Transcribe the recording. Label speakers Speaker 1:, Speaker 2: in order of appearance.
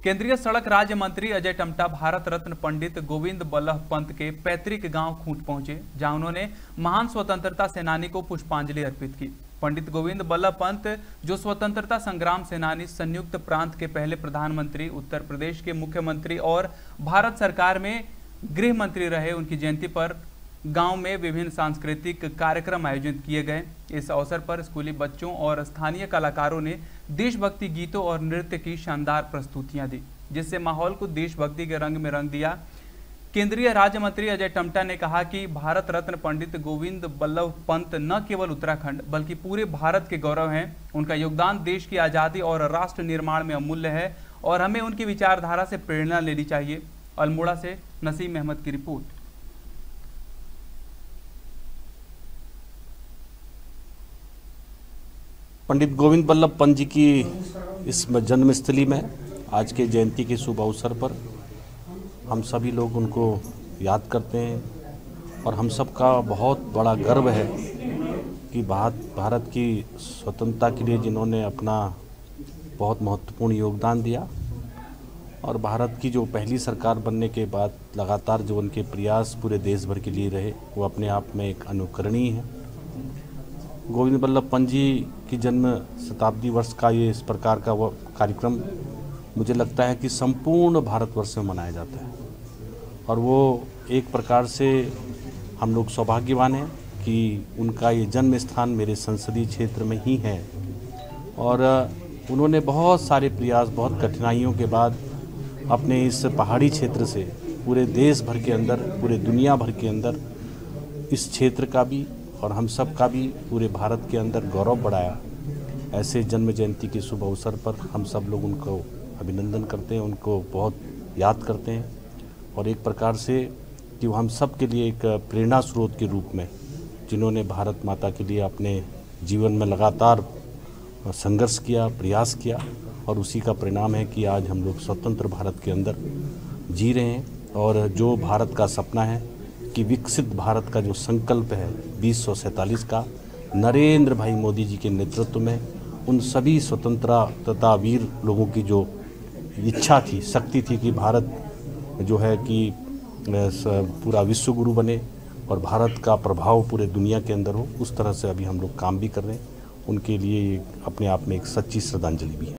Speaker 1: केंद्रीय सड़क राज्य मंत्री अजय टम्टा भारत रत्न पंडित गोविंद बल्लभ पंत के पैतृक गांव खूंट पहुंचे, जहां उन्होंने महान स्वतंत्रता सेनानी को पुष्पांजलि अर्पित की। पंडित गोविंद बल्लभ पंत, जो स्वतंत्रता संग्राम सेनानी, संयुक्त प्रांत के पहले प्रधानमंत्री, उत्तर प्रदेश के मुख्यमंत्री और भारत सरकार में गृह मंत्री रहे, उनकी जयंती पर गांव में विभिन्न सांस्कृतिक कार्यक्रम आयोजित किए गए। इस अवसर पर स्कूली बच्चों और स्थानीय कलाकारों ने देशभक्ति गीतों और नृत्य की शानदार प्रस्तुतियां दी, जिससे माहौल को देशभक्ति के रंग में रंग दिया। केंद्रीय राज्य मंत्री अजय टम्टा ने कहा कि भारत रत्न पंडित गोविंद बल्लभ पंत न केवल उत्तराखंड बल्कि पूरे भारत के गौरव हैं। उनका योगदान देश की आज़ादी और राष्ट्र निर्माण में अमूल्य है और हमें उनकी विचारधारा से प्रेरणा लेनी चाहिए। अल्मोड़ा से नसीम अहमद की रिपोर्ट।
Speaker 2: पंडित गोविंद बल्लभ पंत जी की इस जन्मस्थली में आज के जयंती के शुभ अवसर पर हम सभी लोग उनको याद करते हैं और हम सबका बहुत बड़ा गर्व है कि भारत की स्वतंत्रता के लिए जिन्होंने अपना बहुत महत्वपूर्ण योगदान दिया और भारत की जो पहली सरकार बनने के बाद लगातार जो उनके प्रयास पूरे देश भर के लिए रहे, वो अपने आप में एक अनुकरणीय है। गोविंद बल्लभ पंत जी की जन्म शताब्दी वर्ष का ये इस प्रकार का वो कार्यक्रम मुझे लगता है कि संपूर्ण भारतवर्ष में मनाया जाता है और वो एक प्रकार से हम लोग सौभाग्यवान हैं कि उनका ये जन्म स्थान मेरे संसदीय क्षेत्र में ही है और उन्होंने बहुत सारे प्रयास, बहुत कठिनाइयों के बाद अपने इस पहाड़ी क्षेत्र से पूरे देश भर के अंदर, पूरे दुनिया भर के अंदर इस क्षेत्र का भी और हम सब का भी पूरे भारत के अंदर गौरव बढ़ाया। ऐसे जन्म जयंती के शुभ अवसर पर हम सब लोग उनको अभिनंदन करते हैं, उनको बहुत याद करते हैं और एक प्रकार से कि वो हम सब के लिए एक प्रेरणा स्रोत के रूप में, जिन्होंने भारत माता के लिए अपने जीवन में लगातार संघर्ष किया, प्रयास किया और उसी का परिणाम है कि आज हम लोग स्वतंत्र भारत के अंदर जी रहे हैं और जो भारत का सपना है कि विकसित भारत का जो संकल्प है 2047 का, नरेंद्र भाई मोदी जी के नेतृत्व में उन सभी स्वतंत्रता वीर लोगों की जो इच्छा थी, शक्ति थी कि भारत जो है कि पूरा विश्व गुरु बने और भारत का प्रभाव पूरे दुनिया के अंदर हो, उस तरह से अभी हम लोग काम भी कर रहे हैं। उनके लिए अपने आप में एक सच्ची श्रद्धांजलि भी है।